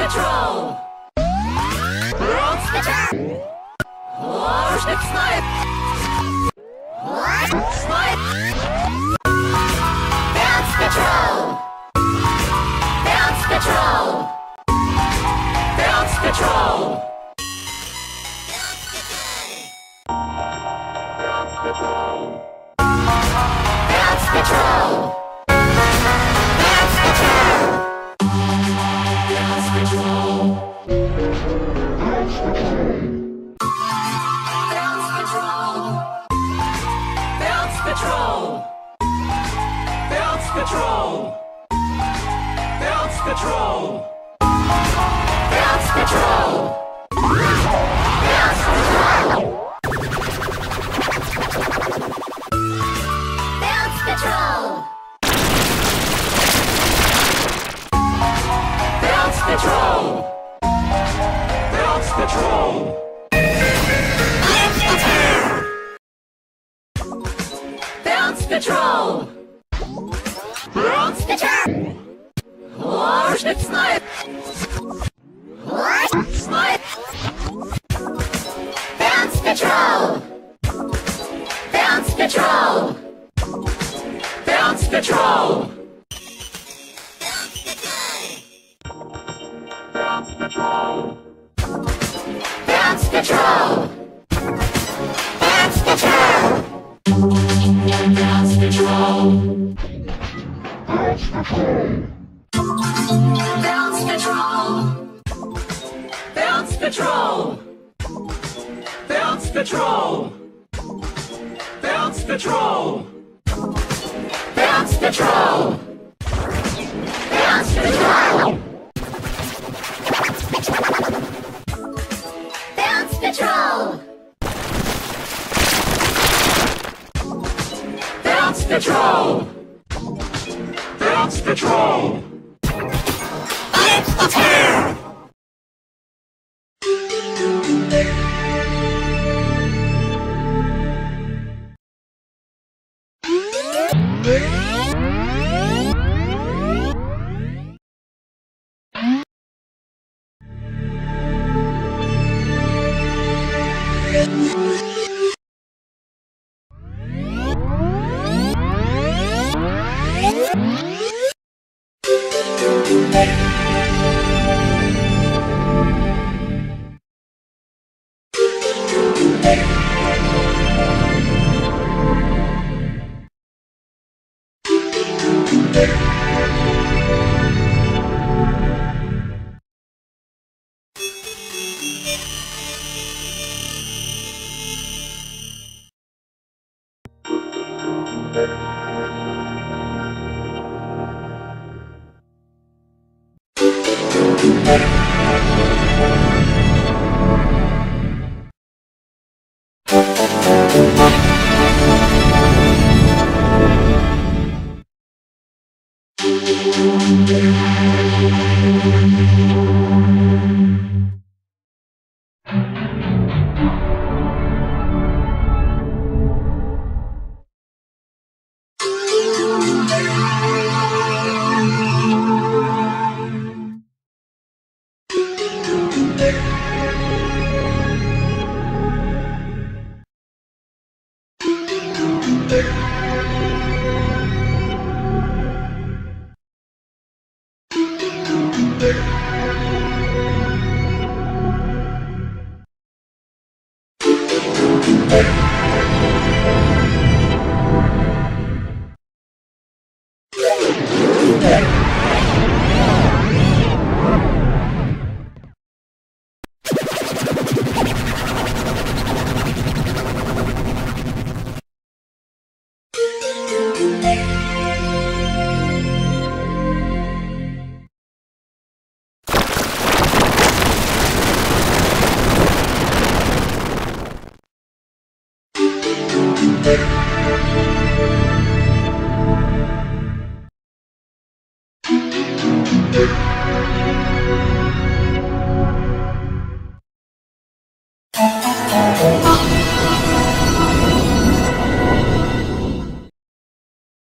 Patrol! Road Spitter! Warship Snipe! Snipe! Bounce Patrol! Bounce Patrol! Bounce Patrol! Bounce Patrol! Bounce Patrol! Bounce Patrol! Bounce Patrol! Bounce Patrol! Bounce Patrol! Bounce Patrol! Bounce Patrol! Bounce Patrol! Bounce Patrol! Bounce Patrol! Bounce Patrol! Bounce Patrol! Bounce Patrol! Warship Snipe! Snipe! Bounce Patrol! Bounce Patrol! Bounce Patrol! Bounce Patrol! Bounce Patrol! Bounce Patrol! Bounce Patrol! Bounce Patrol! Bounce Patrol! Bounce Patrol! Bounce Patrol! Bounce Patrol! Bounce Patrol! Bounce Patrol! Bounce Patrol! Bounce Patrol! Bounce Patrol! Bounce Patrol! Yeah.